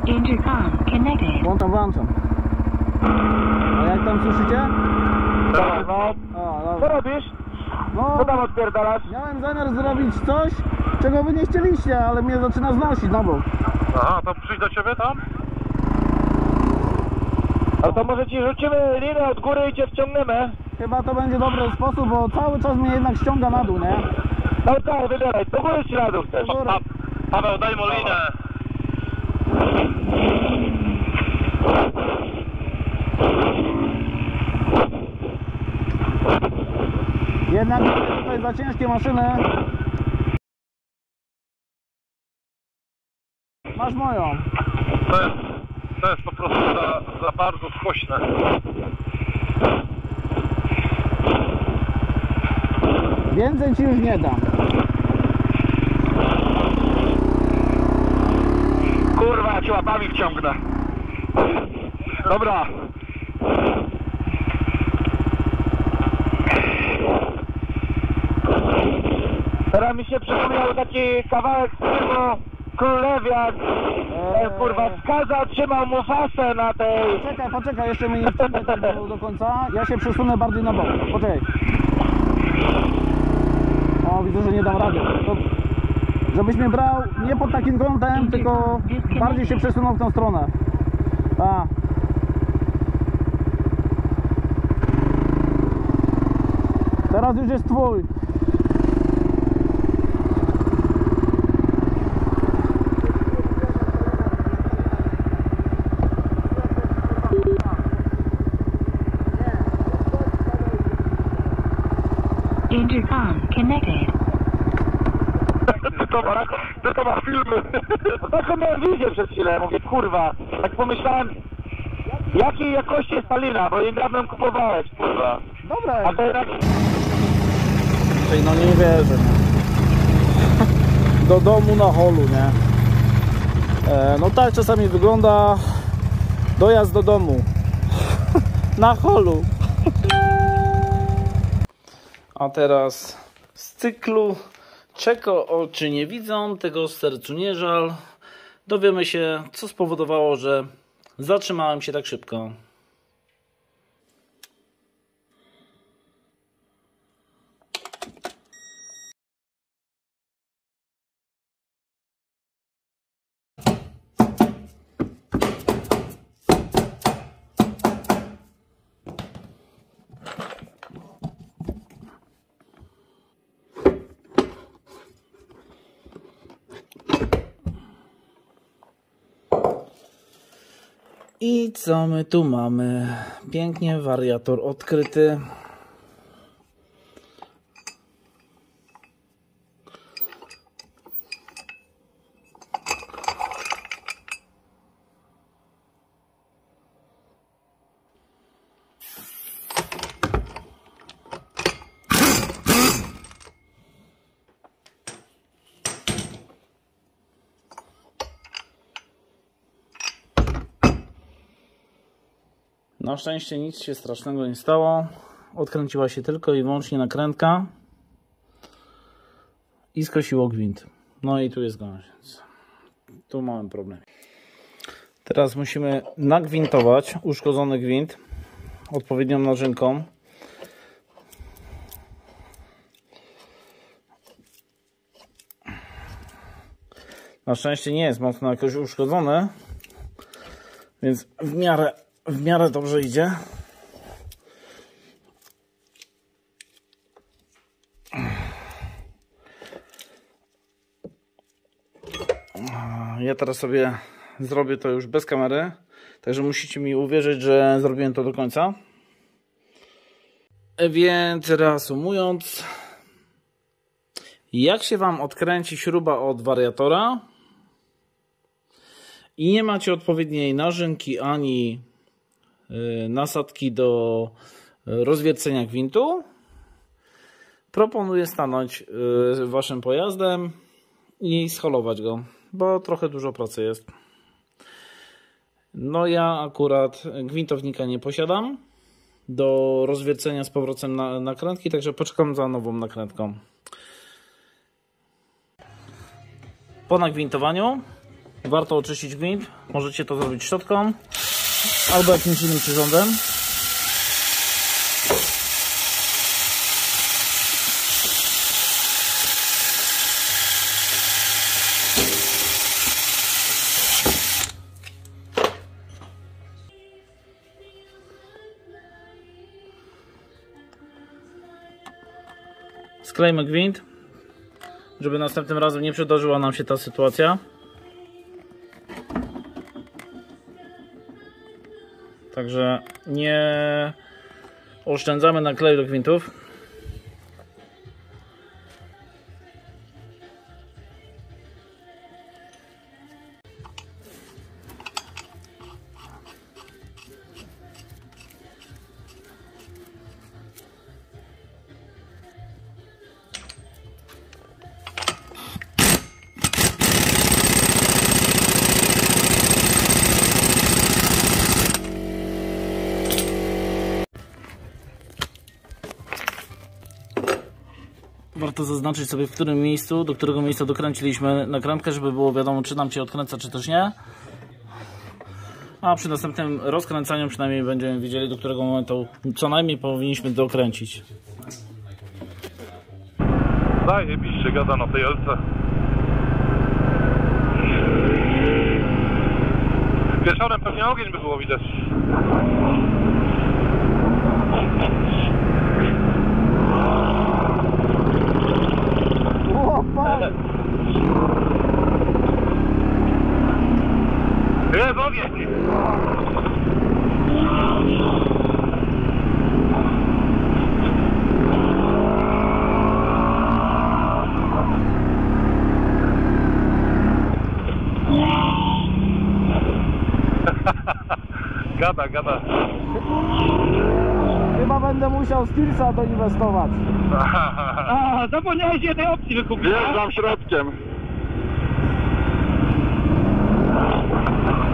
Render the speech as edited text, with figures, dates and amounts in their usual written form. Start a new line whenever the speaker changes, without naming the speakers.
Intercom connected.
Włączam. A jak tam słyszycie?
No.
O,
Co robisz?
no,
Co tam odpierdalasz?
miałem zamiar zrobić coś, czego wy nie chcieliście, ale mnie zaczyna znosić na bok.
Aha, to przyjść do ciebie tam?
A to może ci rzucimy linę od góry i cię wciągniemy?
Chyba to będzie dobry sposób, bo cały czas mnie jednak ściąga na dół, nie?
No tak, wybieraj, do góry czy na dół chcesz?
Do góry.
Paweł, daj mu linę.
Jednak tutaj za ciężkie maszyny. Masz moją.
To jest po prostu za bardzo skośne.
Więcej ci już nie dam.
Kurwa, ja cię łapami wciągnę. Dobra. Teraz mi się przypomniał taki kawałek z filmu Królewiak. Kurwa, skaza trzymał Mufasę na tej...
Poczekaj, jeszcze mnie nie wciągnę tak do końca. Ja się przesunę bardziej na bok. Poczekaj. O, widzę, że nie dam rady. To, żebyś mnie brał nie pod takim kątem, tylko bardziej się przesunął w tą stronę. A. Teraz już jest twój.
Intercom connected.
To ma filmy. Taką miałem wizję przez chwilę, mówię, kurwa. Tak pomyślałem, jakiej jakości jest ta lina, bo niedawno kupowałeś, kurwa.
Dobra.
A teraz...
No nie wierzę, nie? Do domu na holu, nie? No tak czasami wygląda dojazd do domu. Na holu. A teraz z cyklu czego oczy nie widzą, tego sercu nie żal. Dowiemy się, co spowodowało, że zatrzymałem się tak szybko. I co my tu mamy? Pięknie wariator odkryty. Na szczęście nic się strasznego nie stało. Odkręciła się tylko i wyłącznie nakrętka i skosiło gwint. No i tu jest gąsiec. Tu mamy problem. Teraz musimy nagwintować uszkodzony gwint odpowiednią narzędką. Na szczęście nie jest mocno jakoś uszkodzony, więc w miarę dobrze idzie. Ja teraz sobie zrobię to już bez kamery, także musicie mi uwierzyć, że zrobiłem to do końca. Więc reasumując, jak się Wam odkręci śruba od wariatora i nie macie odpowiedniej narzędzi ani nasadki do rozwiercenia gwintu, proponuję stanąć Waszym pojazdem i scholować go, bo trochę dużo pracy jest. No ja akurat gwintownika nie posiadam do rozwiercenia z powrotem nakrętki, także poczekam za nową nakrętką. Po nagwintowaniu warto oczyścić gwint. Możecie to zrobić szczotką albo jakimś innym przyrządem. Sklejmy gwint, żeby następnym razem nie przydarzyła nam się ta sytuacja. Także nie oszczędzamy na kleju do gwintów. Warto zaznaczyć sobie, w którym miejscu, do którego miejsca dokręciliśmy nakrętkę, żeby było wiadomo, czy nam się odkręca, czy też nie. A przy następnym rozkręcaniu przynajmniej będziemy wiedzieli, do którego momentu co najmniej powinniśmy dokręcić.
Zajebiście gada na tej Elce. Wieczorem pewnie ogień by było widać. Jest ogień! Gada.
Chyba będę musiał Steelsa doinwestować.
A, zapomniałeś jednej opcji wykupić.
Wjeżdżam środkiem.